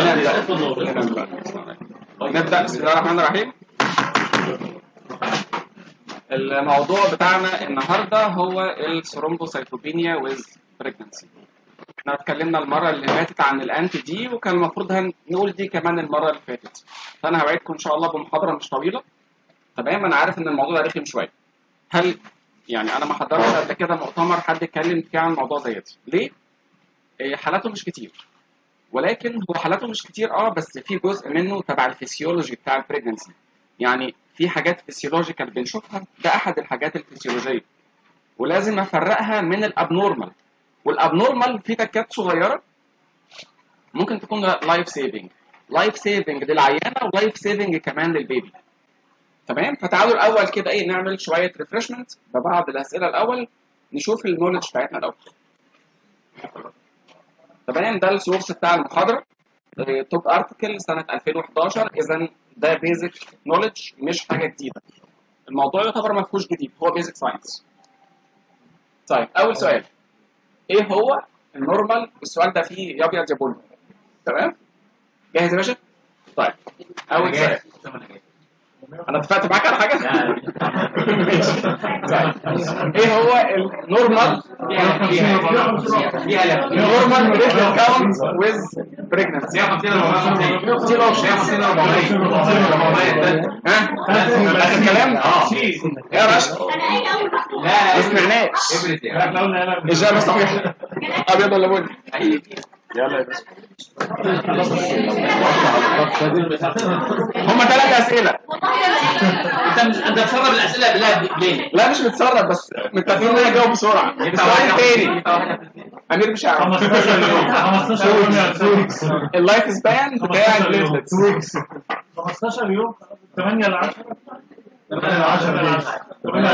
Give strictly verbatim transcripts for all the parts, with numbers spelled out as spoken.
نبدأ. بسم الله الرحمن الرحيم. الموضوع بتاعنا النهارده هو الثرومبوسايتوبينيا ويز بريجنسي. احنا اتكلمنا المره اللي فاتت عن الانتي دي، وكان المفروض نقول دي كمان المره اللي فاتت، فانا هوعدكم ان شاء الله بمحاضره مش طويله. تمام. انا عارف ان الموضوع رخم شويه. هل يعني انا ما حضرتش قبل كده مؤتمر حد اتكلم فيه عن الموضوع زيت؟ ليه؟ إيه، حالاته مش كتير، ولكن هو حالاته مش كتير اه بس في جزء منه تبع الفسيولوجي بتاع البريجنسي. يعني في حاجات فسيولوجيكال بنشوفها، ده احد الحاجات الفسيولوجيه، ولازم افرقها من الابنورمال. والابنورمال في تكات صغيره ممكن تكون لايف سيفنج، لايف سيفنج للعيانه ولايف سيفنج كمان للبيبي. تمام. فتعالوا الاول كده ايه نعمل شويه ريفرشمنت ببعض الاسئله الاول، نشوف النولج بتاعتنا الاول. تمام. ده السورس بتاع المحاضره، توب ارتكل سنه ألفين وحداشر. اذا ده بيزك نولج مش حاجه جديده. الموضوع يعتبر ما فيهوش جديد، هو بيزك ساينس. طيب اول سؤال، ايه هو النورمال؟ السؤال ده فيه يا ابيض يا بني. تمام. جاهز يا باشا؟ طيب اول سؤال، انا اتفقت معاك على حاجه؟ ماشي. طيب ايه هو النورمال؟ النورمال بريجننت كاونت ويز بريجننسي. كتير اوبشن. ها؟ اخر كلام؟ اه يا باشا لا ما سمعناش. اجابه صحيحه. ابيض ولا بني؟ يلا يا باشا. هم ثلاث اسئله. انت مش انت بتسرب الاسئله بالله ليه؟ لا مش متسرب، بس متفقين ان انا اجاوب بسرعه. السؤال الثاني امير مش عارف. خمستاشر يوم خمستاشر يوم يا سوري. اللايف سبان بتاع البليتلتس خمستاشر يوم ثمانية ل عشرة ثمانية ل عشرة ثمانية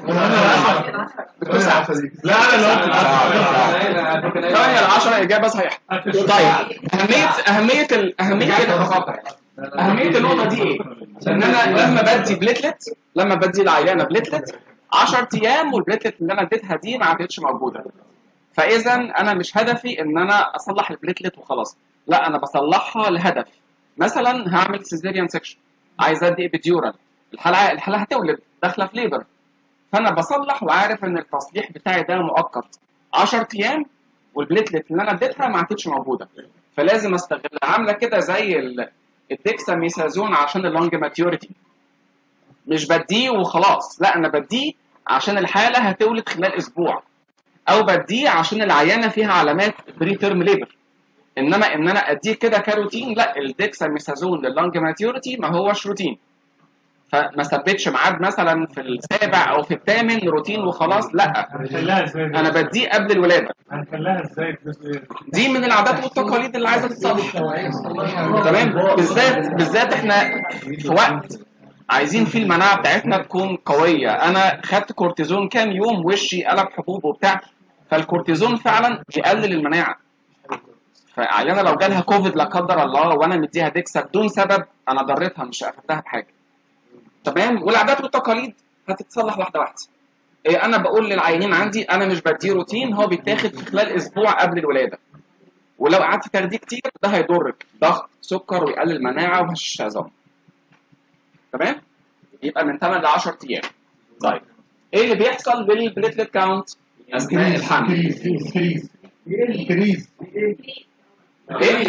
ل عشرة لا انا اللي قلت ثمانية ل عشرة اجابه صحيحه. طيب اهميه اهميه ال... اهميه اهميه النقطه دي ايه؟ ان انا لما بدي بليتلت، لما بدي العيانه بليتلت عشرة ايام والبليتلت اللي انا اديتها دي ما عادتش موجوده، فاذا انا مش هدفي ان انا اصلح البليتلت وخلاص، لا انا بصلحها لهدف. مثلا هعمل سيزيريان سكشن، عايز ادي ابيديورال، الحاله الحاله هتولد داخله في ليبر، فانا بصلح وعارف ان التصليح بتاعي ده مؤقت عشرة ايام والبليتلت اللي انا اديتها ما عادتش موجوده، فلازم استغل. عامله كده زي الديكساميثازون عشان اللونج ماتيوريتي، مش بديه وخلاص، لا انا بديه عشان الحاله هتولد خلال اسبوع، او بديه عشان العيانه فيها علامات بري تيرم ليبر. انما ان انا اديه كده كروتين، لا، الديكساميثازون لللونج ماتيوريتي ما هوش روتين، فما ثبتش ميعاد مثلا في السابع او في الثامن روتين وخلاص، لا انا بديه قبل الولاده. هنخليها ازاي؟ دي من العادات والتقاليد اللي عايزه تتصلح. تمام. بالذات بالذات احنا في وقت عايزين فيه المناعه بتاعتنا تكون قويه. انا خدت كورتيزون كام يوم وشي قلب حبوب وبتاع، فالكورتيزون فعلا بيقلل المناعه. فعيانه لو جالها كوفيد لا قدر الله وانا مديها ديكسا بدون سبب، انا ضريتها مش افدتها بحاجه. تمام. والعادات والتقاليد هتتصلح واحده واحده. إيه، انا بقول للعيانين عندي انا مش بديه روتين، هو بيتاخد في خلال اسبوع قبل الولاده، ولو قعدت تاخديه كتير ده هيضرك ضغط سكر ويقلل المناعه وهالشظام. تمام. يبقى من ثمانية ل عشرة ايام. طيب ايه اللي بيحصل بالبليتلت كاونت اثناء الحمل؟ انكريز انكريز ايه؟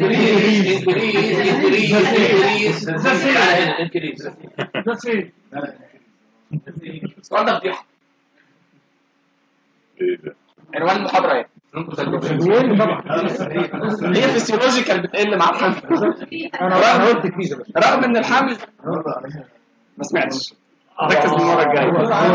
السؤال ده فضيحه. عنوان المحاضره ايه؟ هي فيسيولوجيكال بتقل مع الحمل. رغم رغم ان الحمل ما سمعتش. ركز المره الجايه.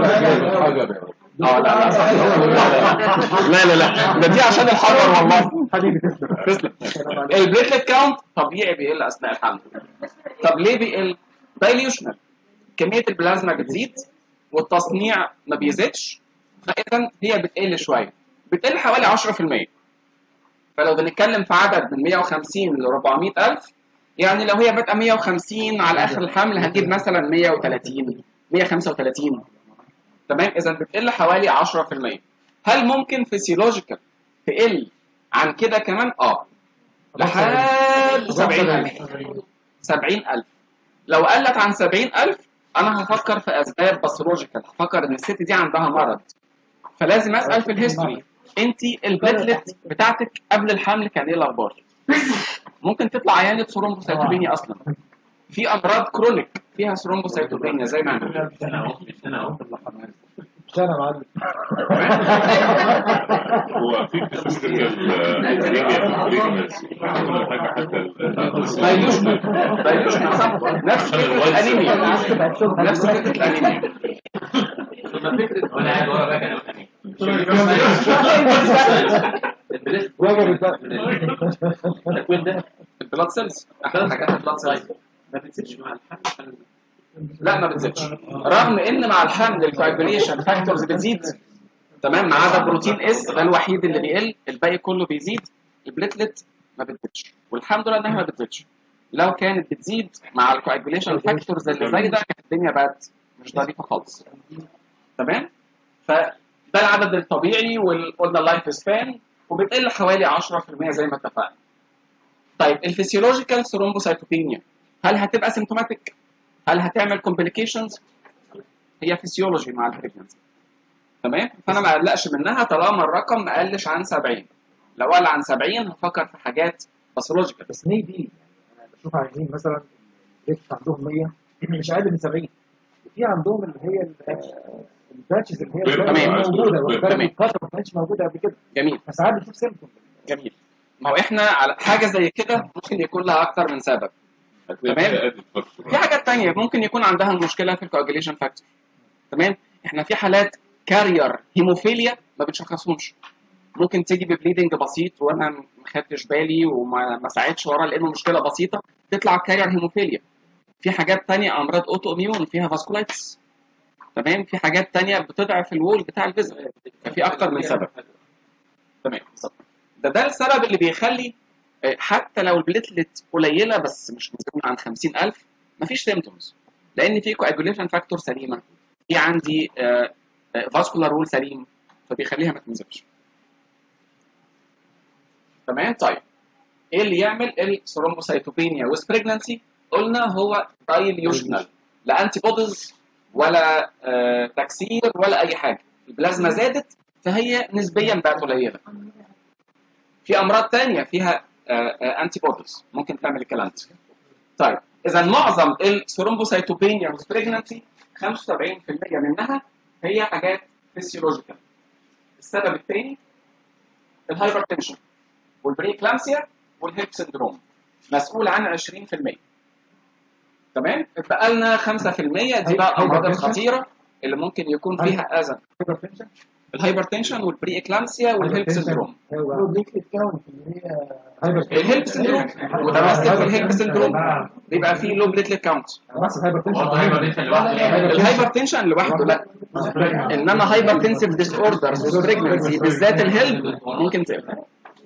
اه لا لا صح. لا لا لا ده دي عشان الحرر والله. تسلم. البليتلت كاونت طبيعي بيقل اثناء الحمل. طب ليه بيقل؟ دايليوشنال، كميه البلازما بتزيد والتصنيع ما بيزيدش، فاذا هي بتقل شويه، بتقل حوالي عشرة في المية. فلو بنتكلم في عدد من مية وخمسين ل أربعمية ألف، يعني لو هي بادئه مية وخمسين على اخر الحمل هتجيب مثلا مية وتلاتين مية وخمسة وتلاتين. تمام. اذا بتقل حوالي عشرة في المية. هل ممكن فيسيولوجيكال تقل عن كده كمان؟ اه لحد الولد سبعين ألف. سبعين ألف. لو قلت عن سبعين ألف انا هفكر في اسباب باثولوجيكال، هفكر ان الست دي عندها مرض، فلازم اسال في الهيستوري انت البليتلت بتاعتك قبل الحمل كان ايه الاخبار؟ ممكن تطلع عيانه ثرومبوسيتوبينيا اصلا. في امراض كرونيك فيها ثرومبوسيتوبينيا زي ما عندنا. سنة معلم. هو في دايلوشن دايلوشن صح، نفس فكره الانيميا، نفس فكره الانيميا. فكره وانا قاعد ورا بقى كان التكوين ده البلاد سيلز احلى حاجات البلاد سيلز ما بتسيبش مع الحمل. لا ما بتزيدش، رغم ان مع الحمل الكواجوليشن فاكتورز بتزيد. تمام، ما عدا بروتين اس ده الوحيد اللي بيقل، الباقي كله بيزيد. البليتلت ما بتزيدش، والحمد لله انها ما بتزيدش. لو كانت بتزيد مع الكواجوليشن فاكتورز اللي زايده كانت الدنيا بقت مش ظريفه خالص. تمام، فده العدد الطبيعي، وقلنا اللايف سبان، وبتقل حوالي عشرة في المية زي ما اتفقنا. طيب الفسيولوجيكال ثرومبوسايتوبينيا هل هتبقى سيمتوماتيك؟ هل هتعمل كومبليكيشنز؟ هي فيسيولوجي مع البريجنسي. تمام، فانا ما اقلقش منها طالما الرقم ما قلش عن سبعين. لو قل عن سبعين هفكر في حاجات باثولوجيكال. بس مية دي انا بشوف عايزين مثلا ليفت عندهم مية مش اقل من سبعين، وفي عندهم اللي هي الباتشز اللي هي تمام موجوده تمام فتره ما كانتش موجوده قبل كده. جميل، فساعات بتشوف سيمبتوم. جميل. ما هو احنا على حاجه زي كده ممكن يكون لها اكتر من سبب. تمام، في حاجات تانية ممكن يكون عندها المشكله في الكواجوليشن فاكتور. تمام، احنا في حالات كارير هيموفيليا ما بتشخصهمش، ممكن تيجي ببليدنج بسيط وانا ما خدتش بالي وما ما ساعدش ورا لانه مشكله بسيطه تطلع كارير هيموفيليا. في حاجات تانية امراض اوتو اميون فيها فاسكولايتس. تمام، في حاجات تانية بتضعف الوول بتاع الفيزل، ففي اكتر من سبب. تمام، ده ده السبب اللي بيخلي حتى لو البليتلت قليله بس مش مزيد عن خمسين ألف مفيش سيمتومز، لان في كواجوليشن فاكتور سليمه، في عندي فاسكولار وول سليم، فبيخليها ما تنزلش. تمام، طيب ايه اللي يعمل الثرومبوسايتوبينيا وسبريجنانسي؟ قلنا هو دايليوشنال، لا انتي بوديز ولا آه تكسير ولا اي حاجه، البلازما زادت فهي نسبيا بقت قليله. في امراض ثانيه فيها آه آه انتي بوديز ممكن تعمل الكلام ده. طيب اذا معظم الثرومبوسايتوبينيا والبريجنانسي خمسة وسبعين في المية منها هي حاجات فيسيولوجيكال. السبب الثاني الهايبرتنشن والبريكلامسيا والهيب سندروم، مسؤول عن عشرين في المية. تمام، اتبقى لنا خمسة في المية دي بقى الامراض الخطيره اللي ممكن يكون فيها اذى. الهايبرتنشن والبري اكلامسيا والهيب سندروم. الهيب سندروم متمثل في الهيب سندروم بيبقى فيه لو بليتلت كاونت. الهايبرتنشن لوحده لا، انما هايبرتنسيف ديس اوردرز وبريجنسي بالذات الهيب ممكن تقلق.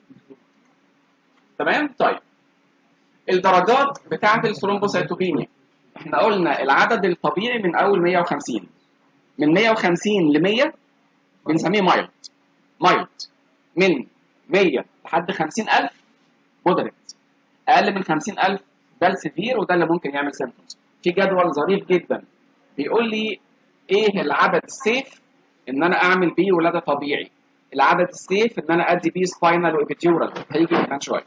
تمام، طيب الدرجات بتاعه الثرومبوسايتوبينيا احنا قلنا العدد الطبيعي من اول مية وخمسين، من مية وخمسين ل مية بنسميه مايلد. مايلد من مية لحد خمسين ألف مودريت، اقل من خمسين ألف ده السيفير وده اللي ممكن يعمل سيمبتومز. في جدول ظريف جدا بيقول لي ايه العدد السيف ان انا اعمل بيه ولاده طبيعي، العدد السيف ان انا ادي بيه سباينال وابيديورال، هيجي كمان شويه.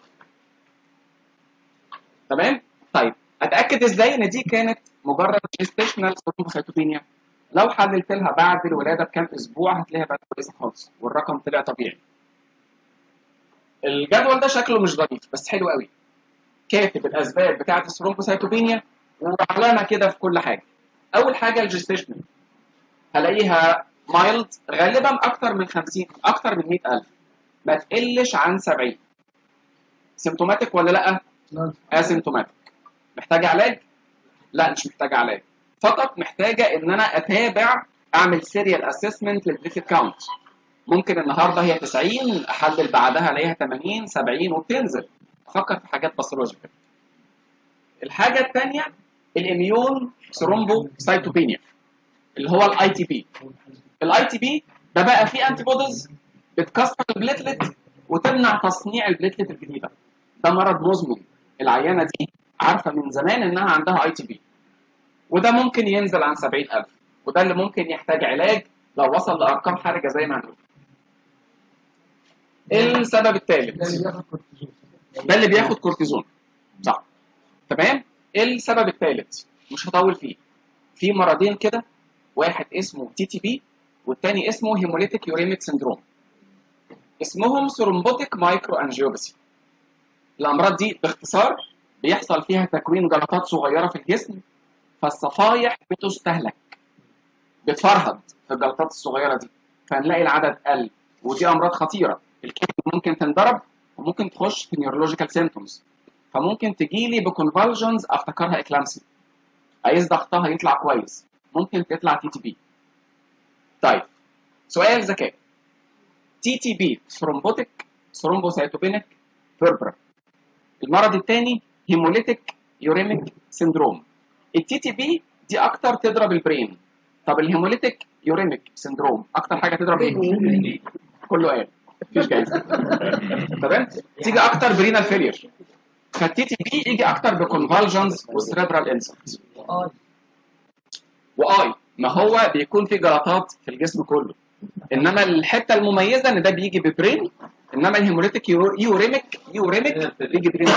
تمام، طيب اتاكد ازاي ان دي كانت مجرد جيستيشنال ثرومبوسايتوبينيا؟ لو حللت لها بعد الولاده بكام اسبوع هتلاقيها بقت كويسه خالص والرقم طلع طبيعي. الجدول ده شكله مش ظريف بس حلو قوي، كاتب الاسباب بتاعه الثرومبوسايتوبينيا وعلامه كده في كل حاجه. اول حاجه الجيستيشنال هلاقيها مايلد غالبا اكتر من خمسين، اكتر من مية ألف، ما تقلش عن سبعين. سيمتوماتيك ولا لا؟ اسيمتوماتيك. محتاجه علاج؟ لا مش محتاجه علاج، فقط محتاجه ان انا اتابع، اعمل سيريال اسسمنت للبليتلت كاونت. ممكن النهارده هي تسعين، احلل بعدها الاقيها ثمانين سبعين وبتنزل، افكر في حاجات باثولوجيكال. الحاجه الثانيه الاميون ثرومبوسايتوبينيا اللي هو الاي تي بي. الاي تي بي ده بقى فيه انتي بوديز بتكسر البليتلت وتمنع تصنيع البليتلت الجديده. ده مرض مزمن العيانه دي عارفه من زمان انها عندها اي تي بي، وده ممكن ينزل عن سبعين ألف، وده اللي ممكن يحتاج علاج لو وصل لارقام حرجه زي ما هنقول. السبب الثالث ده اللي بياخد كورتيزون، صح؟ تمام. السبب الثالث مش هطول فيه، في مرضين كده، واحد اسمه تي تي بي والتاني اسمه هيموليتيك يوريميك سيندروم، اسمهم ثرومبوتيك مايكرو انجيوباثي. الامراض دي باختصار بيحصل فيها تكوين جلطات صغيره في الجسم، فالصفائح بتستهلك، بتفرهد في الجلطات الصغيره دي، فنلاقي العدد قل، ودي امراض خطيره. الكلى ممكن تنضرب وممكن تخش في نيورولوجيكال سيمبتومز، فممكن تجي لي بكونفالجنز افتكرها اكلامسي، عايز ضغطها يطلع كويس، ممكن تطلع تي تي بي. طيب سؤال ذكاء، تي تي بي ثرومبوتيك ثرومبوسايتوبينيك بيربرا، المرض الثاني هيموليتيك يوريميك سيندروم. التي تي بي دي اكتر تضرب البرين، طب الهيموليتيك يوريميك سيندروم اكتر حاجه تضرب ايه؟ كله قال مفيش جايزه. تمام، تيجي اكتر برينال فيلير، فالتي تي بي يجي اكتر بكونفالجنز وسريبرال انسلت. واي ما هو بيكون في جلطات في الجسم كله، انما الحته المميزه ان ده بيجي ببرين، انما الهيموليتيك يوريميك يوريميك بيجي برين.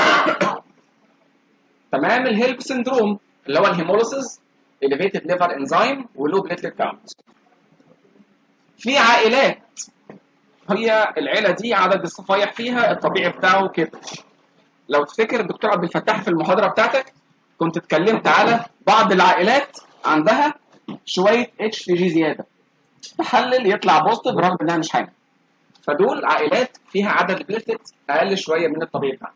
تمام. الهيلب سندروم اللي هو الهيموليسيس، elevated liver enzyme ولو بليتلت كاونت. في عائلات هي العيله دي عدد الصفائح فيها الطبيعي بتاعه كده. لو تفتكر الدكتور عبد الفتاح في المحاضره بتاعتك كنت اتكلمت على بعض العائلات عندها شويه اتش سي جي زياده، تحلل يطلع بوزيتيف رغم انها مش حامل، فدول عائلات فيها عدد بليتلت اقل شويه من الطبيعي بتاعها.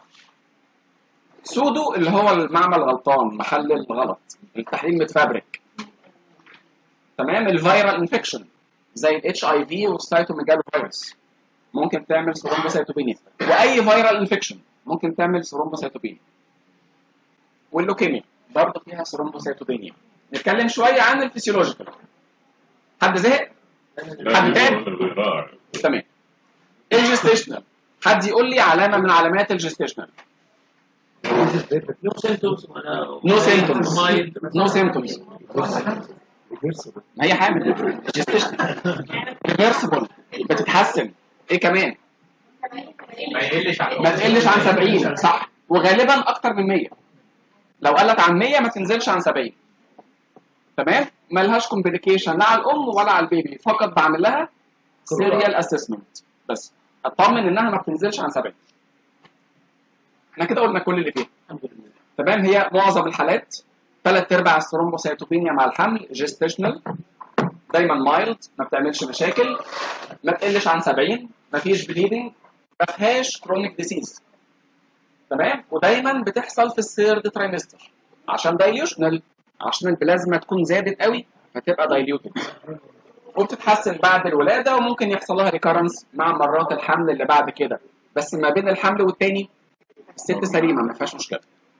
سودو اللي هو المعمل غلطان، محلل غلط، التحليل متفبرك. تمام. الفيرال انفكشن زي الاتش اي في والسايتوميجالو فيروس ممكن تعمل ثرومبوسايتوبينيا، واي فيرال انفكشن ممكن تعمل ثرومبوسايتوبينيا. واللوكيميا برضه فيها ثرومبوسايتوبينيا. نتكلم شويه عن الفسيولوجيكال. حد زهق؟ حد تاني؟ تمام. الجستيشنال، حد يقول لي علامه من علامات الجستيشنال؟ نو سيمتومز نو سيمتومز نو سيمتومز ما هي حامل. جستيشنال ريفرسبل، بتتحسن. ايه كمان؟ ما يقلش عن ما تقلش عن سبعين، صح، وغالبا اكتر من مية. لو قلت عن مية ما تنزلش عن سبعين. تمام. مالهاش كومبليكيشن لا على الام ولا على البيبي، فقط بعمل لها سيريال اسسمنت بس اطمن انها ما بتنزلش عن سبعين. احنا كده قلنا كل اللي فيها الحمد لله. تمام. هي معظم الحالات ثلاث ارباع الثرومبوسايتوبينيا مع الحمل جيستيشنال، دايما مايلد، ما بتعملش مشاكل، ما تقلش عن سبعين، ما فيش بليدنج، ما فيهاش كرونيك ديسيز. تمام. ودايما بتحصل في الثيرد ترايمستر عشان دايليوشنال، عشان البلازما تكون زادت قوي فتبقى دايليوتد، وبتتحسن بعد الولاده، وممكن يحصل لها ريكارنس مع مرات الحمل اللي بعد كده، بس ما بين الحمل والتاني الست سليمه ما فيهاش مشكله.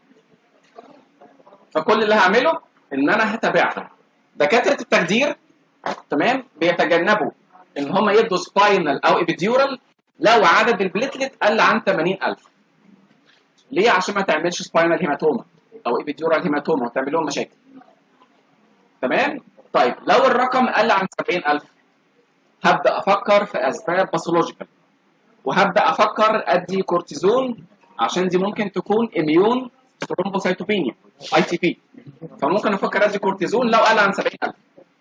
فكل اللي هعمله ان انا هتابعها. دكاتره التخدير تمام بيتجنبوا ان هم يدوا سباينال او ابيديورال لو عدد البليتلت قل عن ثمانين ألف. ليه؟ عشان ما تعملش سباينال هيماتوما او ابيديورال هيماتوما وتعمل لهم مشاكل. تمام. طيب لو الرقم قل عن سبعين ألف هبدا افكر في اسباب باثولوجيكال، وهبدا افكر ادي كورتيزون عشان دي ممكن تكون اميون ثرومبوسايتوبينيا اي تي بي، فممكن افكر ادي كورتيزون لو قل عن سبعين ألف.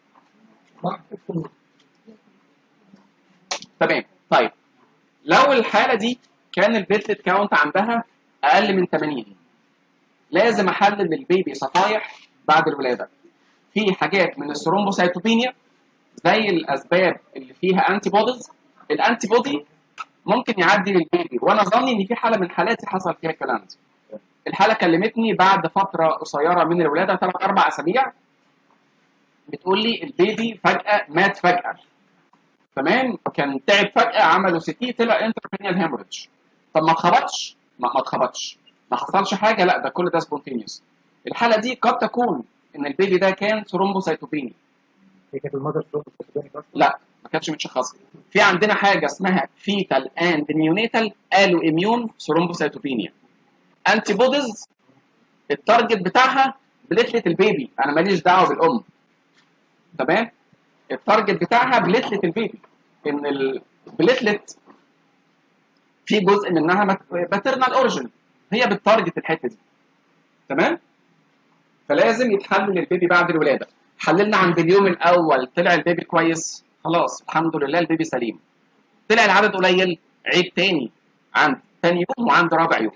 تمام. طيب لو الحاله دي كان البليتلت كاونت عندها اقل من ثمانين لازم احلل البيبي صفايح بعد الولاده. في حاجات من الثرومبوسايتوبينيا زي الاسباب اللي فيها انتي بوديز، الانتي بودي ممكن يعدي للبيبي، وانا ظني ان في حاله من حالاتي حصل فيها الكلام ده. الحاله كلمتني بعد فتره قصيره من الولاده ثلاث اربع اسابيع، بتقول لي البيبي فجاه مات فجاه. تمام. كان تعب فجاه، عملوا سيتي طلع انترفينيال هيموريدج. طب ما اتخبطش؟ ما ما اتخبطش، ما حصلش حاجه، لا ده كل ده سبونتينيوس. الحاله دي قد تكون ان البيبي ده كان ثرومبوسايتوبينيا. هي كانت المذر ثرومبوسايتوبينيا؟ لا ما كانتش متشخصه. في عندنا حاجه اسمها فيتال اند نيونيتال الو اميون ثرومبوسايتوبينيا. انتي بوديز التارجت بتاعها بليتلت البيبي، انا ماليش دعوه بالام. تمام؟ التارجت بتاعها بليتلت البيبي، ان البليتلت في جزء منها ماتيرنال اوريجين، هي بالتارجت الحته دي. تمام؟ فلازم يتحلل البيبي بعد الولاده. حللنا عند اليوم الاول طلع البيبي كويس، خلاص الحمد لله البيبي سليم. طلع العدد قليل، عيد تاني عند تاني يوم وعند رابع يوم.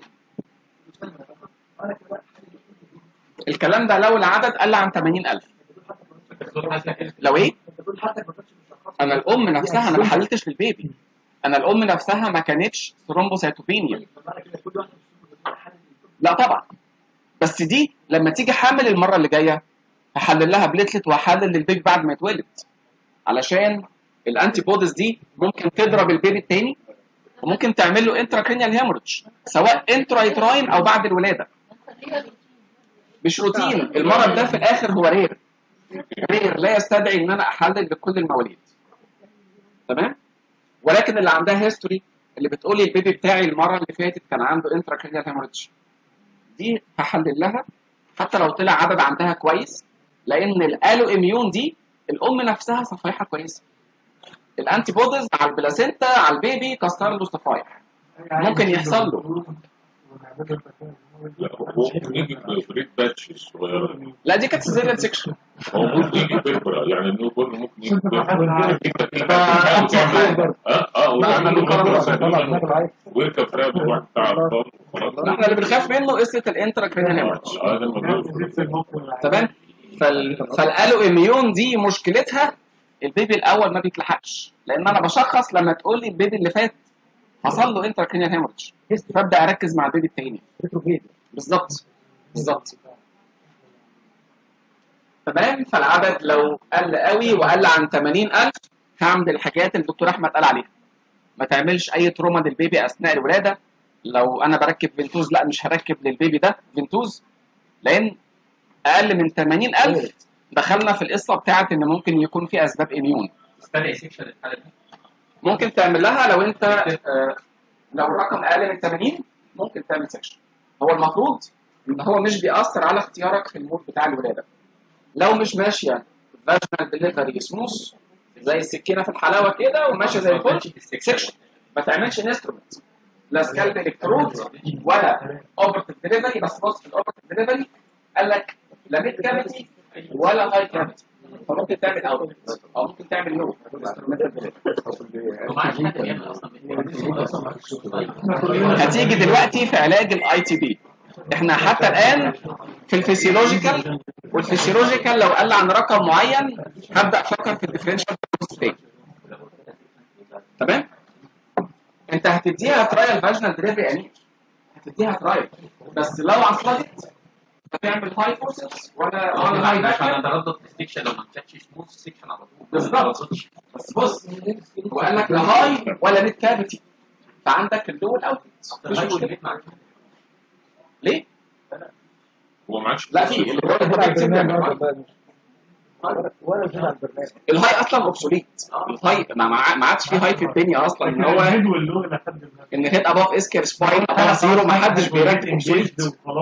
الكلام ده لو العدد قل عن ثمانين ألف. لو ايه؟ انا الام نفسها انا ما حللتش للبيبي، انا الام نفسها ما كانتش ثرومبوسايتوبينيا. لا طبعا، بس دي لما تيجي حامل المره اللي جايه هحلل لها بليتلت وهحلل للبيبي بعد ما يتولد، علشان الانتي بوديز دي ممكن تضرب البيبي التاني وممكن تعمل له انتراكرينيال هيموريدج سواء انترا يتراين او بعد الولاده. مش روتين، المرض ده في الاخر هو رير رير لا يستدعي ان انا احلل لكل المواليد. تمام؟ ولكن اللي عندها هيستوري اللي بتقول لي البيبي بتاعي المره اللي فاتت كان عنده انتراكرينيال هيموريدج، دي هحلل لها حتى لو طلع عدد عندها كويس، لان الالو اميون دي الام نفسها صفائحها كويسه. الانتي بوديز على البلاسينتا على البيبي كسر له صفائح، ممكن يحصل له. لا هو ممكن يجي بريد باتشز صغيره. لا دي كانت سيزيريان سيكشن. هو ممكن يجي بيربرا، يعني النيو بورن ممكن يجي بيربرا. اه اه ويركب فرق بالواحد بتاع الارقام وخلاص. احنا اللي بنخاف منه قصه الانترا كرينيال هيموريدج. اه ده الموضوع. تمام؟ فال... فالالو اميون دي مشكلتها البيبي الاول ما بيتلحقش، لان انا بشخص لما تقول لي البيبي اللي فات حصل له انترا كرينيال هيموريدج فابدا اركز مع البيبي الثاني. بالظبط بالظبط. تمام؟ فالعدد لو قل قوي وقل عن ثمانين ألف هعمل الحاجات اللي الدكتور احمد قال عليها. ما تعملش اي تروما للبيبي اثناء الولاده. لو انا بركب فينتوز لا مش هركب للبيبي ده فينتوز، لان اقل من ثمانين ألف دخلنا في القصه بتاعت ان ممكن يكون في اسباب اميون. استدعي سيكشن الحاله دي. ممكن تعمل لها لو انت آه لو الرقم اقل من ثمانين ممكن تعمل سكشن. هو المفروض ان هو مش بيأثر على اختيارك في المود بتاع الولاده. لو مش ماشيه فاجنال ديليفري سموث زي السكينه في الحلاوه كده وماشيه زي الفل سكشن. ما تعملش انسترومنت لا سكالب الكترود ولا اوبرتيف ديليفري. بس بص في الاوبرتيف ديليفري قال لك لا ميد كافيتي ولا هاي كافيتي، فممكن تعمل اوت او ممكن تعمل نو. هتيجي دلوقتي في علاج الاي تي بي. احنا حتى الان في الفسيولوجيكال، والفسيولوجيكال لو قل عن رقم معين هبدا افكر في الديفرنشال تاني. تمام؟ انت هتديها ترايل فاجنال دليفري امين، هتديها ترايل، بس لو عصلت هتعمل هاي فورسز ولا ولا هاي عشان اتردد في السكشن لو ما كانتش سموث سكشن على طول. بالظبط. بس بص هو قال لك لا هاي ولا ميد كافيتي، فعندك اللو والاوت مش مشكله. ليه؟ هو معاش لا في اللي هو الهاي اصلا اوبسوليت. الهاي ما ما عادش في هاي في الدنيا اصلا. ان هو ان هيد اباف اسكير سباين اباف زيرو ما حدش بيركب اوبسوليت.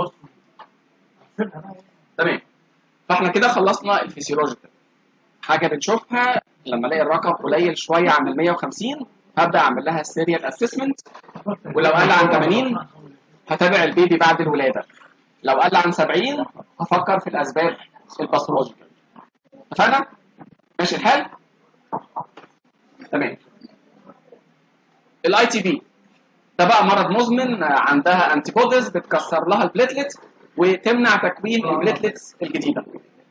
تمام؟ فاحنا كده خلصنا الفسيولوجيكال. حاجه بنشوفها لما الاقي الرقم قليل شويه عن ال مية وخمسين هبدا اعمل لها السيريال اسسمنت، ولو قل عن ثمانين هتابع البيبي بعد الولاده. لو قل عن سبعين هفكر في الاسباب الباثولوجيكال. اتفقنا؟ ماشي الحال؟ تمام. الاي تي بي ده بقى مرض مزمن، عندها انتي بوديز بتكسر لها البليتلت وتمنع تكوين البليتلتس الجديده.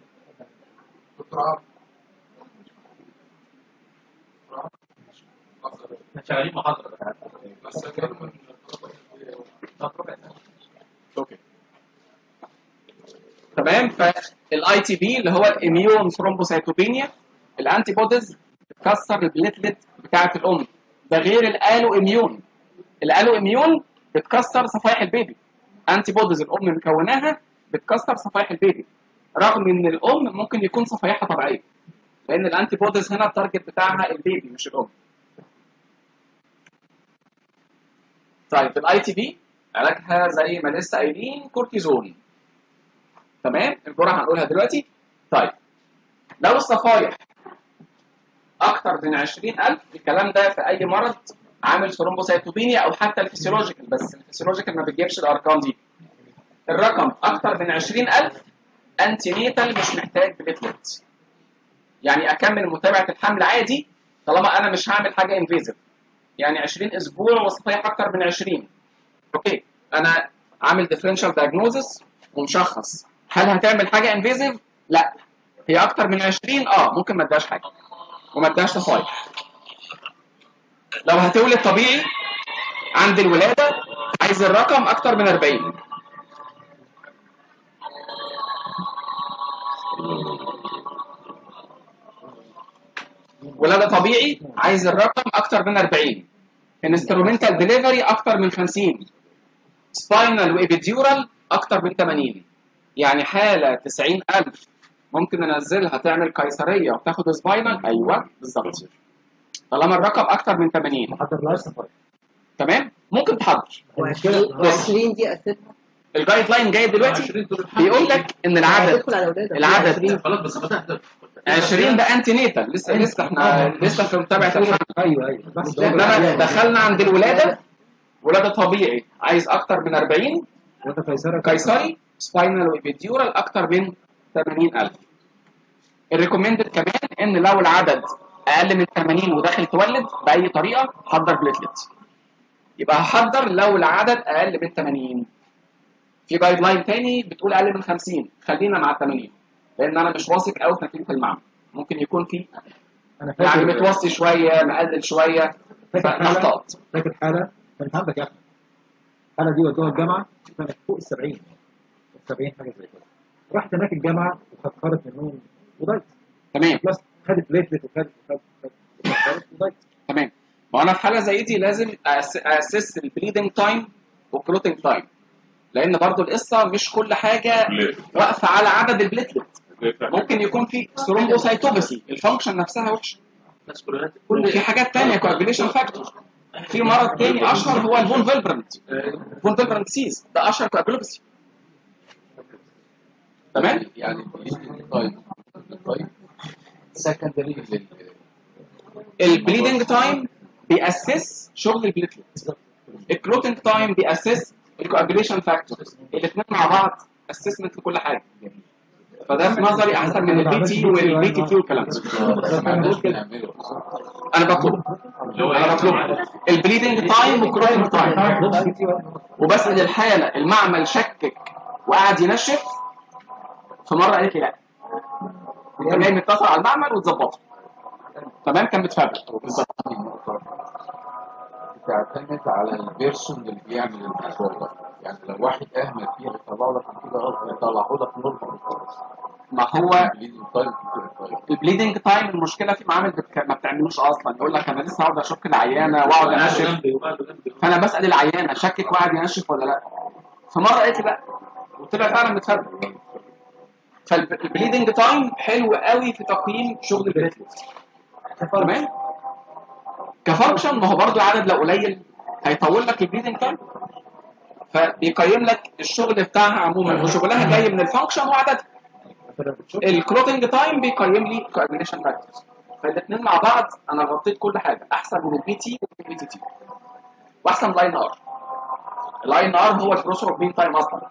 شغالين محاضره. اوكي تمام. فالاي تي بي اللي هو الاميون ثرومبوسايتوبينيا، الانتي بوديز بتكسر البليتلت بتاعه الام. ده غير الالو اميون. الالو اميون بتكسر صفائح البيبي. انتي بوديز الام مكوناها بتكسر صفائح البيبي، رغم ان الام ممكن يكون صفائحها طبيعيه، لان الانتي بوديز هنا التارجت بتاعها البيبي مش الام. طيب الاي تي بي علاجها زي ما لسه قايلين كورتيزون. تمام؟ الجرعه هنقولها دلوقتي. طيب لو الصفايح اكتر من عشرين ألف، الكلام ده في اي مرض عامل ثرومبوسايتوبينيا او حتى الفسيولوجيكال، بس الفسيولوجيكال ما بتجيبش الارقام دي. الرقم اكتر من عشرين ألف انتي نيتال مش محتاج بليتلت، يعني اكمل متابعه الحمل عادي طالما انا مش هعمل حاجه انفيزيف. يعني عشرين اسبوع وصفايح اكتر من عشرين، اوكي انا عامل ديفرنشال دايجنوزس ومشخص، هل هتعمل حاجه انفيزيف؟ لا. هي اكتر من عشرين اه ممكن ما اداش حاجه وما اداش صفايح. لو هتولد طبيعي عند الولاده عايز الرقم اكتر من أربعين. ولاده طبيعي عايز الرقم اكتر من أربعين. انسترومنتال ديليفري اكتر من خمسين. سباينال وإبيديورال اكتر من ثمانين. يعني حاله تسعين ألف ممكن انزلها تعمل قيصريه وتاخد سباينال. ايوه بالظبط، طالما الرقم اكتر من ثمانين. ما حضرلهاش صفايح. تمام، ممكن تحضر. عشرين دي اسيبها. الجايد لاين جاي دلوقتي بيقول لك ان العدد العدد خلاص بس فتحت عشرين ده انتي نيتال، لسه لسه احنا لسه في متابعه الحمل. ايوه ايوه بس انما دخلنا عند الولاده، ولاده طبيعي عايز اكتر من أربعين. وانت قيصري قيصري سباينال وإبيديورال اكتر من ثمانين ألف. الريكومندد كمان ان لو العدد اقل من ثمانين وداخل تولد باي طريقه حضر بليتلت. يبقى هحضر لو العدد اقل من ثمانين. في جايد لاين تاني بتقول اقل من خمسين، خلينا مع ثمانين لان انا مش واثق قوي في نتيجه المعمل. ممكن يكون في انا يعني متوصي شويه مقلل شويه فاخطات. فاكر حاله كانت عندك يا احمد، الحاله دي ودوها الجامعه كانت فوق ال سبعين سبعين حاجه زي كده. رحت هناك الجامعه وخدت منهم ودايت. تمام، بلس خدت بليتلت وخدت خدت ودايت. تمام. ما انا في حاله زي دي لازم اسس البليدنج تايم والكلوتنج تايم، لان برضو القصه مش كل حاجه واقفه على عدد البليتلت. ممكن يكون في ثرومبوسايتوبسي الفانكشن نفسها وحشه، وفي حاجات ثانيه كواجوليشن فاكتور. في مرض تاني اشهر هو الفون فيلبرنت فون فيلبرنت سيز، ده اشهر كواجولوبسي. تمام، يعني طيب طيب سكندري البليدنج تايم بيأسس شغل البليتلت، الكلوتنج تايم بيأسس الكواجوليشن فاكتورز. الاثنين مع بعض اسسمنت لكل حاجه، فده في نظري احسن من البي تي والبي تي تي والكلام ده. انا بطلب انا بطلب البليدنج تايم والكلوتنج تايم، وبسأل الحاله المعمل شكك وقعد ينشف. في مره قالت لي لا، انت جاي متصل على المعمل وتظبطه. تمام، كان متفبرك بالظبط. بتعتمد على البيرسون اللي بيعمل الموضوع ده، يعني لو واحد اهمل فيه يطلع لك كده اه يطلعه لك نورمال خالص. ما هو البليدنج تايم المشكله في معامل بتك... ما بتعملوش اصلا. يقول لك انا لسه هقعد اشك العيانه واقعد انشف، فانا بسال العيانه شكك وقعد ينشف ولا لا. فمره قالت لي لا وطلع فعلا متفبرك. فالبليدنج تايم حلو قوي في تقييم شغل البليتلت. تمام، كفانكشن ما هو برضو عدد لو قليل هيطول لك البليدنج تايم، فبيقيم لك الشغل بتاعها عموما وشغلها جاي من الفانكشن وعددها. الكلوتنج تايم بيقيم لي كواجوليشن فاكتورز. فالاثنين مع بعض انا غطيت كل حاجه، احسن من البي تي والبي تي تي، واحسن من الاي ان ار. الاي ان ار هو البروسور بين تايم اصلا،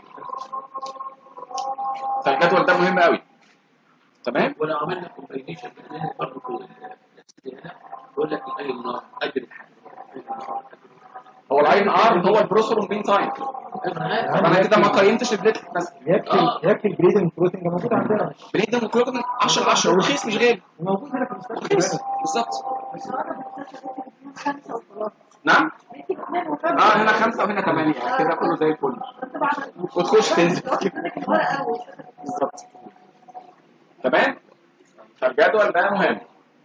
فالجدول ده مهم قوي. تمام، ولو عملنا كومباينيشن برضه يقول لك الاي ان ار اجر الحاجه. هو الاي ان ار هو البروسور بين تايم. انا كده ما قيمتش البليتلت بس. يكفي يكفي البليدنج والكلوتنج موجود عندنا. بليدنج وكلوتنج عشرة عشرة ورخيص مش غالي. موجود هنا في المستشفى رخيص بالظبط. نعم؟ اه هنا خمسة وهنا ثمانية كده كله زي الفل. وتخش تنزل بالظبط. تمام؟ فالجدول ده مهم.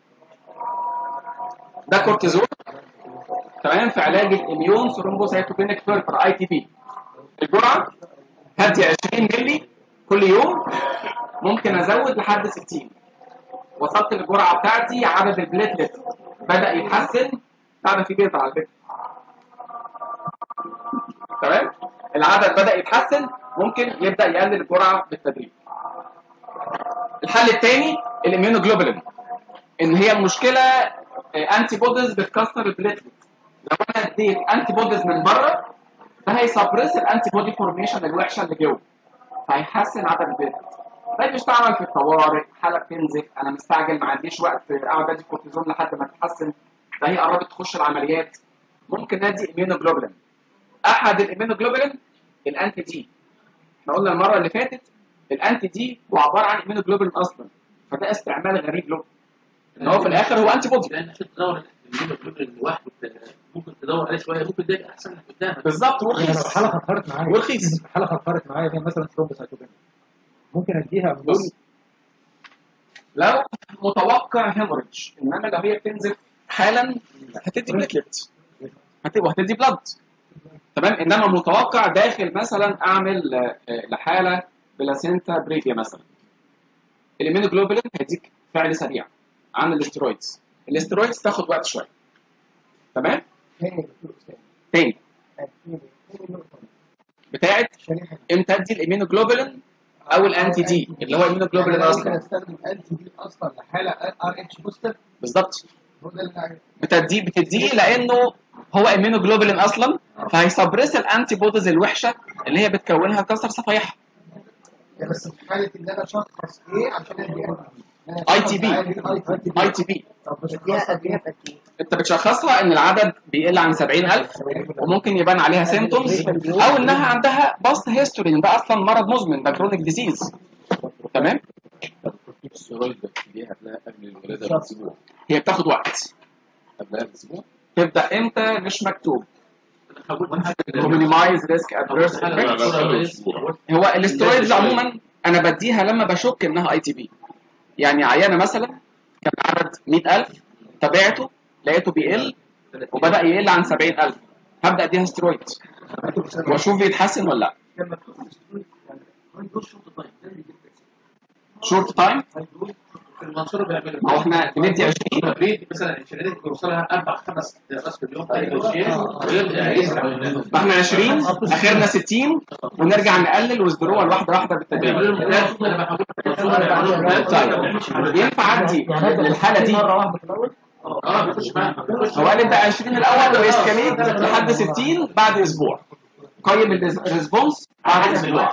ده كورتيزون تمام في علاج الاميون ثرومبوسايتوبينيك فيربر اي تي بي. الجرعه هدي عشرين مللي كل يوم، ممكن ازود لحد ستين. وصلت للجرعه بتاعتي، عدد البليتلت بدا يتحسن. بتاع ده في بيض على فكره. تمام؟ العدد بدا يتحسن، ممكن يبدا يقلل الجرعه بالتدريج. الحل الثاني الاميونوجلوبولين، ان هي المشكله انتي بوديز بتكسر البليتلت. لو انا اديت انتي بوديز من بره ده هيسبرس الانتي بودي فورميشن الوحشه اللي جوه، فهيحسن عدد البليتلت. ده بيشتغل في الطوارئ، حاله بتنزف، انا مستعجل ما عنديش وقت اقعد ادي كورتيزون لحد ما تتحسن، ده هي قربت تخش العمليات، ممكن ادي اميونوجلوبولين. احد الاميونوجلوبولين الانتي دي، احنا قلنا المره اللي فاتت الانتي دي هو عباره عن اميونوجلوبولين اصلا، فده استعمال غريب له ان هو في الاخر هو انتي بودي. لان عشان تدور الاميونوجلوبولين لوحده ممكن تدور عليه شويه، ممكن ده احسن لك قدامك بالظبط، يعني لو ورخيص. حاله خطرت معايا ورخيص. حاله خطرت معايا زي مثلا ثرومبوسايتوبينيا، ممكن اديها من بص، لو متوقع هيموريدج، انما لو هي بتنزف حالا هتدي بليتلت وهتدي بلاد، تمام. انما متوقع داخل مثلا اعمل آه، لحاله بلاسينتا بريفيا مثلا، الاميونوجلوبولين هيديك فعل سريع عن الاسترويدز. الاسترويدز تاخد وقت شويه، تمام. تاني بتاعت امتى ادي الاميونوجلوبولين او الانتي دي اللي هو الاميونوجلوبولين اصلا. استخدم انتي دي اصلا لحاله ار اتش بوستر. بالظبط، هو ده اللي انا عايزه. بتديه بتديه لانه هو اميونوجلوبولين اصلا، فهيسبرس الانتي بوديز الوحشه اللي هي بتكونها كسر صفائحها. بس في حاله ان انا اشخص ايه عشان ادي اي تي بي اي تي بي اديها اديها تأكيد. انت بتشخصها ان العدد بيقل عن سبعين ألف، وممكن يبان عليها سيمتومز او انها عندها باست هيستوري، ده اصلا مرض مزمن، ده كرونيك ديزيز، تمام. السيرويد بكتيريا هتلاقيها قبل الولاده باسبوع. هي بتاخد وقت، قبلها باسبوع. تبدا امتى مش مكتوب. ومينيمايز ريسك ادفيرس. هو الاسترويدز عموما انا بديها لما بشك انها اي تي بي، يعني عيانه مثلا كان عدد مئة ألف، تابعته لقيته بيقل وبدا يقل عن سبعين ألف، هبدا اديها استرويد واشوف يتحسن ولا لا. شورت تايم، في المنصوره بيعملوا ما هو احنا بندي عشرين تمرين مثلا الشريط بيوصلها اربع خمس دراسات في اليوم ويرجع يسرع. ما احنا عشرين اخرنا ستين ونرجع نقلل وزدروا واحده واحده بالتدريج. طيب ينفع ادي الحاله دي اه بيخش معاها هو قال ابدا عشرين الاول ويسكاليت لحد ستين بعد اسبوع، قيم الريسبونس بعد اسبوع.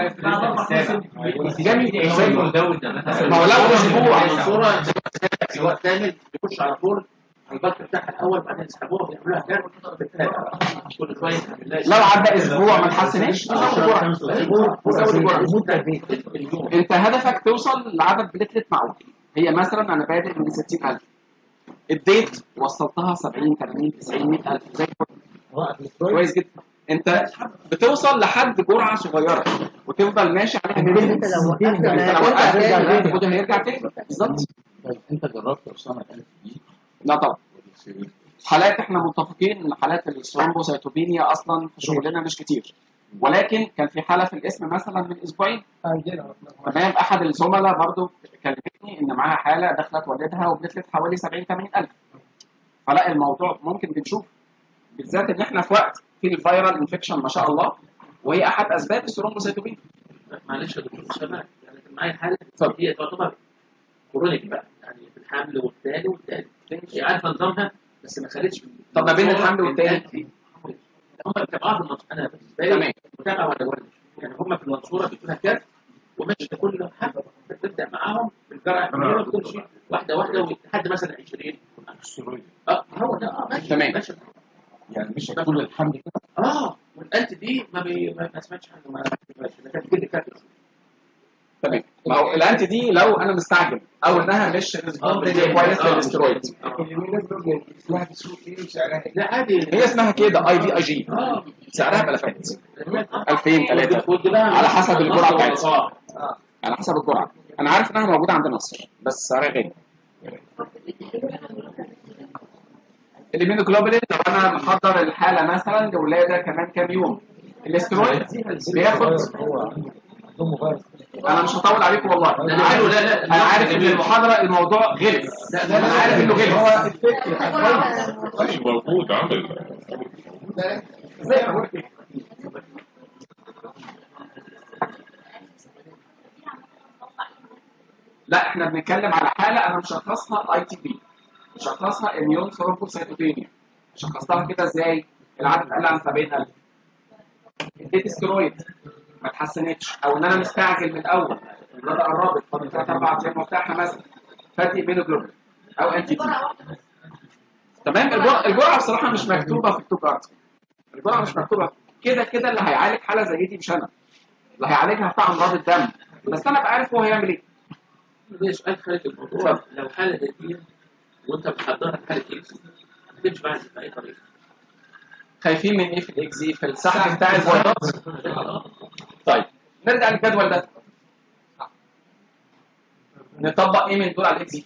جميل. ما هو لو اسبوع الصوره زي وقت ثاني بيخش على طول البطن بتاعها الاول بعدين يسحبوها ويعملوها كده كل شويه. لو عدى اسبوع ما تحسنش تزود جرعه، تزود جرعه. انت هدفك توصل لعدد بليتلت معقول. هي مثلا انا بادئ من ستين ألف، اديت وصلتها سبعين ثمانين تسعين مئة ألف زي الفل، كويس جدا. انت بتوصل لحد جرعه صغيره وتفضل ماشي عليها. انت لو وقفت انت لو وقفت الانتي هيرجع تاني. بالظبط. طيب انت جربت اوسامه الف دي؟ لا طبعا. حالات احنا متفقين ان حالات الثرومبوسايتوبينيا اصلا في شغلنا مش كتير، ولكن كان في حاله في الاسم مثلا من اسبوعين، تمام. احد الزملاء برضو كلمتني ان معاها حاله دخلت والدها وبلتلت حوالي سبعين ثمانين ألف. فلا الموضوع ممكن بنشوف، بالذات ان احنا في وقت في الفيرال انفكشن ما شاء الله، وهي احد اسباب الثرومبوسايتوبينيا. معلش يا دكتور سامع، يعني كان معايا حاله هي تعتبر كرونيك بقى، يعني في الحمل والثاني والثالث هي عارفه نظامها بس ما خدتش. طب ما بين الحمل والثاني هم بيتابعوها في المنصوره، انا بالنسبه لي متابعه ولا ولا يعني هم في المنصوره بيكونها كارت وماشي كل حاجه بتبدا معاهم بالجرعه الكبيره وتمشي واحده واحده لحد مثلا عشرين. اه هو ده اه ماشي تمام. ماشي يعني مش كل الحمل كده. اه والانت دي ما بي... ما سمعتش عنه، ما سمعتش ده كانت كده كده. تمام. ما هو الانتي دي لو انا مستعجل او انها مش ريسبوند كويس للاسترويد، لا عادي هي اسمها كده اي في اي جي، سعرها بالافات ألفين ثلاثة على حسب الجرعه بتاعتها، على حسب الجرعه. انا عارف انها موجوده عند مصر بس سعرها غالي. الاميونوجلوبولين لو انا محضر الحاله مثلا لولاده كمان كام يوم، الاسترويد بياخد. انا مش هطول عليكم والله، انا عارف لا لا انا عارف ان المحاضره الموضوع غلس، لا انا عارف انه غلس. هو الفكره مش موجود عمل زي ما قلت لا احنا بنتكلم على حاله انا مشخصها اي تي بي، مشخصها اميون ثرومبوسايتوبينيا. شخصتها كده ازاي؟ العدد قل عن سبعين ألف، اديت ستيرويد ما اتحسنتش، او ان انا مستعجل من الاول الولاده قربت فاضل ثلاث اربع ايام وافتحها مثلا، فاتي بينوجلوبين او انتي تي. تمام. الجرعه الجرعه بصراحه مش مكتوبه في التوب ارتكل، الجرعه مش مكتوبه كده كده. اللي هيعالج حاله زي دي مش انا، اللي هيعالجها بتاع امراض الدم، بس انا ابقى عارف هو هيعمل ايه. ده سؤال خارج الموضوع. لو حاله زي وانت بتحضرها حاله اكس هتمشي معاها باي طريقه؟ خايفين من ايه في الاكزي في السحب بتاع الفيروس؟ طيب نرجع للجدول ده، نطبق ايه من دول على الاكزي؟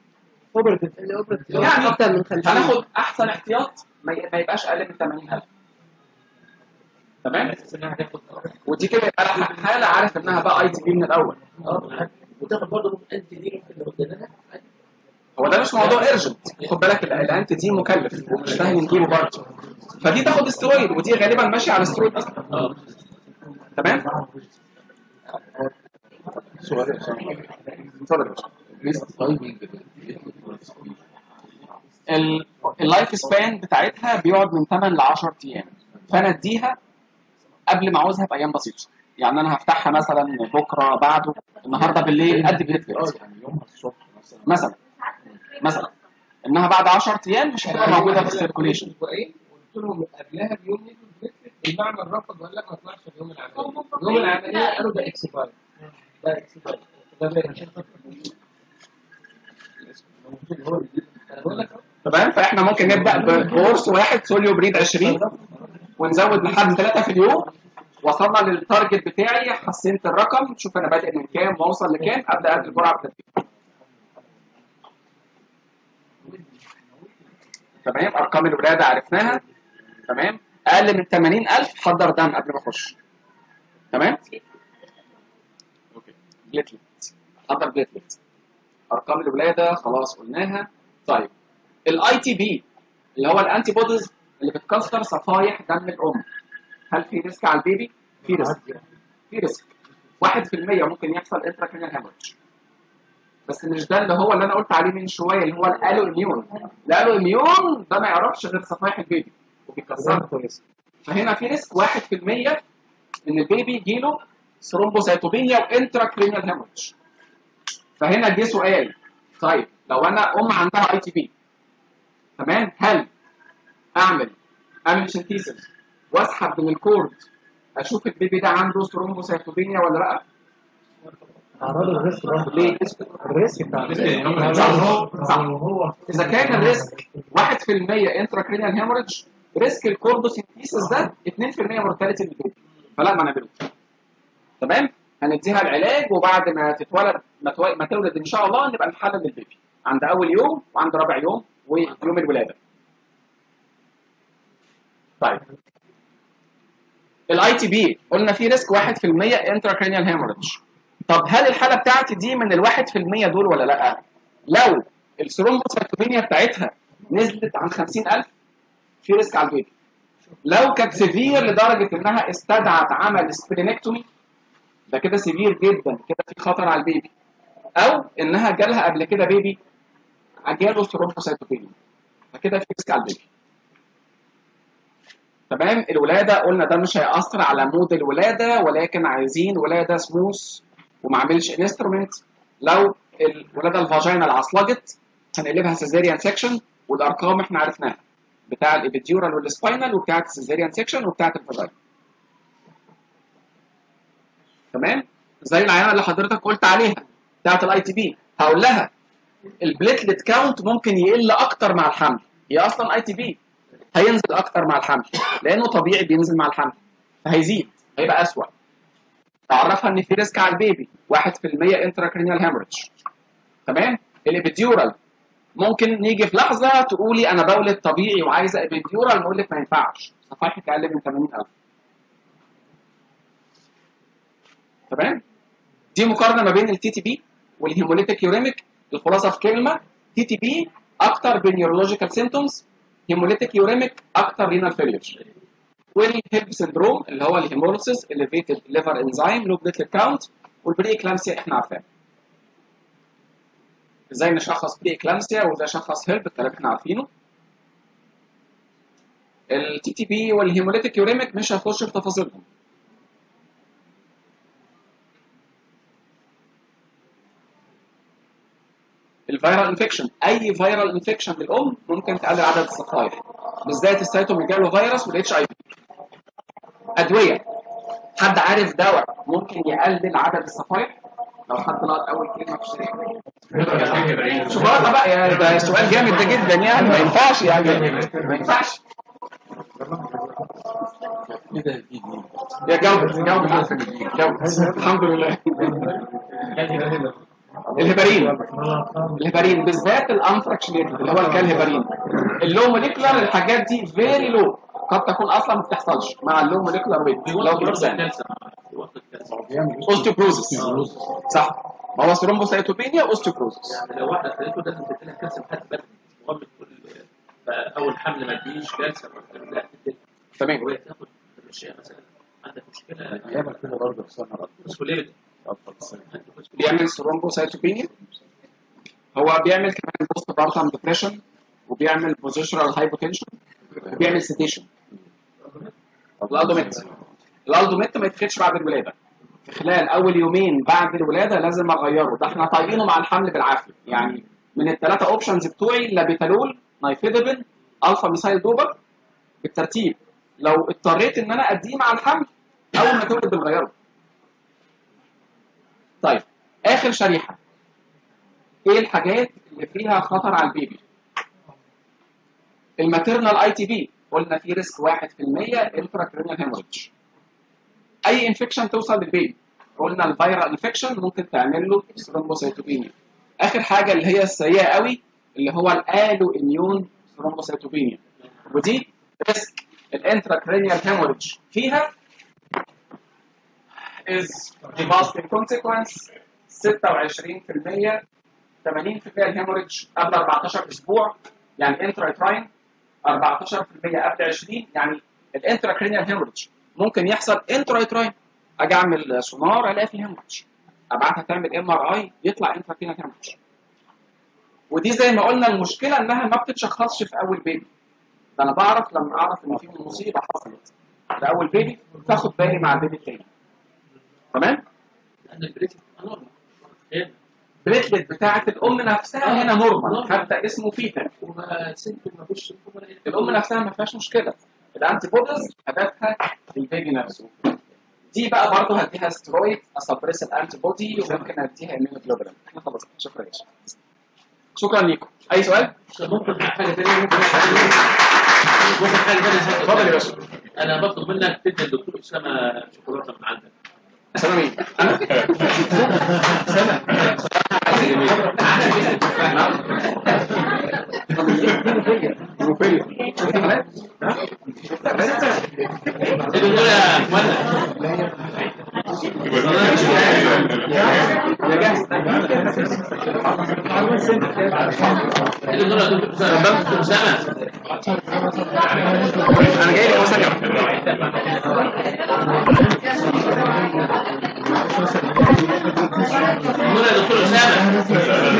يعني اكتر من خمسين. هناخد احسن احتياط ما يبقاش اقل من ثمانين ألف. تمام؟ ودي كده يبقى حاله عارف انها بقى اي تي بي من الاول. اه وتاخد برضه انت دي اللي قدامها. هو ده مش موضوع ايرجنت، خد بالك الانت دي مكلف ومش سهل نجيبه برضه، فدي تاخد استرويد ودي غالبا ماشيه على استرويد اصلا. اه تمام؟ سؤال يا اتفضل. بيست تايمينج اللايف سبان بتاعتها بيقعد من ثمانية ل عشرة ايام، فانا اديها قبل ما عاوزها بايام بسيطه. يعني انا هفتحها مثلا بكره بعده النهارده بالليل قد بليتلت يعني يومها الصبح مثلا مثلا مثلا انها بعد عشرة ايام مش هتبقى موجوده في السيركوليشن. قلت لهم قبلها بيوم نزل بليتلت، المعمل رفض وقال لك ما تطلعش في يوم العمليه. يوم العمليه قالوا ده اكسباير، ده اكسباير. ده تمام. فاحنا ممكن نبدا بكورس واحد سوليو بريد عشرين ونزود لحد ثلاثة في اليوم. وصلنا للتارجت بتاعي، حسنت الرقم، شوف انا بادئ من كام واوصل لكام، ابدا ادي الجرعه بتاعتي. تمام. ارقام الولاده عرفناها. تمام. اقل من ثمانين ألف حضر دم قبل ما اخش. تمام. اوكي. بليتلت، حضر بليتلت. ارقام الولاده خلاص قلناها. طيب الاي تي بي اللي هو الانتي بوديز اللي بتكسر صفائح دم الام، هل في ريسك على البيبي؟ في ريسك. في ريسك واحد في المية ممكن يحصل انتراكرينيال هيموريدج. بس مش ده اللي هو اللي انا قلت عليه من شويه اللي هو الالو اميون. الالو اميون ده ما يعرفش غير صفائح البيبي وبيكسرها. فهنا في ريسك واحد في المية ان البيبي يجيله ثرومبوسايتوبينيا وانتراكرينيال هيموريدج. فهنا جه سؤال، طيب لو انا ام عندها اي تي بي، تمام، هل اعمل اعمل سنتيسيس واسحب من الكورد اشوف البيبي ده عنده ثرومبوسايتوبينيا ولا لا؟ اعراض الريسك برضه ليه؟ الريسك بتاع صح. اذا كان الريسك واحد في المية انتراكرينيال هيموريدج، ريسك الكوردوسينتيسيس ده اتنين في المية مورتاليتي للبيبي، فلا ما نعمله. تمام. هنديها العلاج وبعد ما تتولد ما, تو... ما تولد ان شاء الله نبقى نحلل للبيبي عند اول يوم وعند رابع يوم ويوم الولاده. طيب الاي تي بي قلنا فيه ريسك واحد في المية انتراكرينيال هيموريدج. طب هل الحاله بتاعتي دي من الواحد في المية دول ولا لا؟ لو الثرومبوسايتوبينيا بتاعتها نزلت عن خمسين ألف في ريسك على البيبي. لو كانت سيفير لدرجه انها استدعت عمل سبلينكتومي، ده كده سيفير جدا، كده في خطر على البيبي. او انها جالها قبل كده بيبي جاله ثرومبوسايتوبينيا، فكده في ريسك على البيبي. تمام. الولاده قلنا ده مش هيأثر على مود الولاده، ولكن عايزين ولاده سموث وما عملش انسترومنت. لو الولاده الفاجينال عصلجت هنقلبها سيزيريان سيكشن، والارقام احنا عرفناها بتاع الابيديورال والسباينال وبتاعه السيزيريان سيكشن وبتاعه الفاجينا. تمام. زي العينه اللي حضرتك قلت عليها بتاعه الاي تي بي، هقول لها البليتلت كاونت ممكن يقل اكتر مع الحمل، هي اصلا اي تي بي هينزل اكتر مع الحمل لانه طبيعي بينزل مع الحمل، فهيزيد هيبقى اسوأ. تعرفها ان في ريسك على البيبي واحد في المية انتراكرينيال هيموريدج. تمام. الابيديورال ممكن نيجي في لحظه تقولي انا بولد طبيعي وعايزه ابيديورال، نقول لك ما ينفعش، صفائحك اقل من ثمانين ألف. تمام. دي مقارنه ما بين التي تي بي والهيموليتيك يوريميك. الخلاصه في كلمه، تي تي بي اكتر بنيورولوجيكال سيمتومز، هيموليتيك يوريميك اكتر رينال فيلير. والهيب سندروم اللي هو الهيموليسيس اليفيتد ليفر انزيم لو بليتلت كاونت، والبري اكلامسيا احنا عارفينها. ازاي نشخص بري اكلامسيا وازاي نشخص هيلب، الكلام احنا عارفينه. التي تي بي والهيموليتيك يوريميك مش هخش في تفاصيلهم. الفيرال انفكشن، اي فيرال انفكشن للام ممكن تقلل عدد الصفائح، بالذات السيتوميجالو فيروس والاتش اي في. ادويه، حد عارف دواء ممكن يقلل عدد الصفائح؟ لو حد لقط اول كلمه في الشريحه شوكولاته بقى، يعني ده سؤال جامد ده جدا، يعني ما ينفعش، يعني ما ينفعش. يا جاوبت جاوبت على فكره، جاوبت الحمد لله. الهيبارين، الهيبارين بالذات الانفراكشنيتد اللي هو الكالهيبارين. اللو موليكولار الحاجات دي فيري لو، قد تكون اصلا ما بتحصلش مع اللو موليكولار ويت. لو بيحصل اوستيوبروزس، صح، ما هو ثرومبوسايتوبينيا اوستيوبروزس. يعني لو واحده خليته لازم تديلها كالسيوم حتى بدري مقابل كل اول حمل ما تديش كالسيوم، لا تديها. تمام. وهي تاخد الشيء مثلا عندك مشكله يعمل كده برضه في سنه مسؤوليه بيعمل ثرومبوسايتوبينيا، هو بيعمل كمان بوست بارتم ديبريشن، وبيعمل بوزيشنال هايبوتنشن، وبيعمل سيتيشن. الالدوميت، الالدوميت ما يتاخدش بعد الولاده، في خلال اول يومين بعد الولاده لازم اغيره، ده احنا طايقينه مع الحمل بالعافيه. يعني من الثلاثه اوبشنز بتوعي لابيتالول، نايفيدبين، الفا ميثايل دوبر بالترتيب، لو اضطريت ان انا اديه مع الحمل اول ما تولد بنغيره. طيب اخر شريحه، ايه الحاجات اللي فيها خطر على البيبي؟ الماتيرنال اي تي بي قلنا في ريسك واحد في المية انتراكرينيال هيموريدج. اي انفكشن توصل للبيبي قلنا الفيرال انفكشن ممكن تعمل له ثرومبوسايتوبينيا. اخر حاجه اللي هي السيئه قوي اللي هو الالو اميون ثرومبوسايتوبينيا، ودي ريسك الانتراكرينيال هيموريدج فيها is devastating consequence ستة وعشرين في المية، ثمانين في المية الهيموريدج قبل أربعتاشر اسبوع، يعني انترايتراين أربعتاشر في المية قبل عشرين، يعني الانتراكرينيال هيموريدج ممكن يحصل انترايتراين. اجي اعمل سونار الاقي في هيموريدج، ابعتها تعمل ام ار اي يطلع انتراكرينيال هيموريدج. ودي زي ما قلنا المشكله انها ما بتتشخصش في اول بيبي، ده انا بعرف لما اعرف ان في مصيبه حصلت في اول بيبي تاخد بالي مع البيبي الثاني. تمام؟ لان البريتلت نورمال، البليتلت بتاعت الام نفسها هنا نورمال، حتى اسمه فيتا، وما سنتم ما فيش الام نفسها ما فيهاش مشكله. الانتي بوديز هدفها البيبي نفسه. دي بقى برضه هديها سترويد اسبريس الانتي بودي، وممكن اديها اميونوجلوبولين. احنا خلصنا، شكرا يا شباب. شكرا ليكم. اي سؤال؟ ممكن حاجه ثانيه، ممكن ممكن حاجه ثانيه. اتفضل يا باشا. انا بطلب منك تدي الدكتور اسامه شوكولاته من عندك. اسامه مين؟ انا؟ اسامه انا جاي لك ثانيه. دكتور اسامه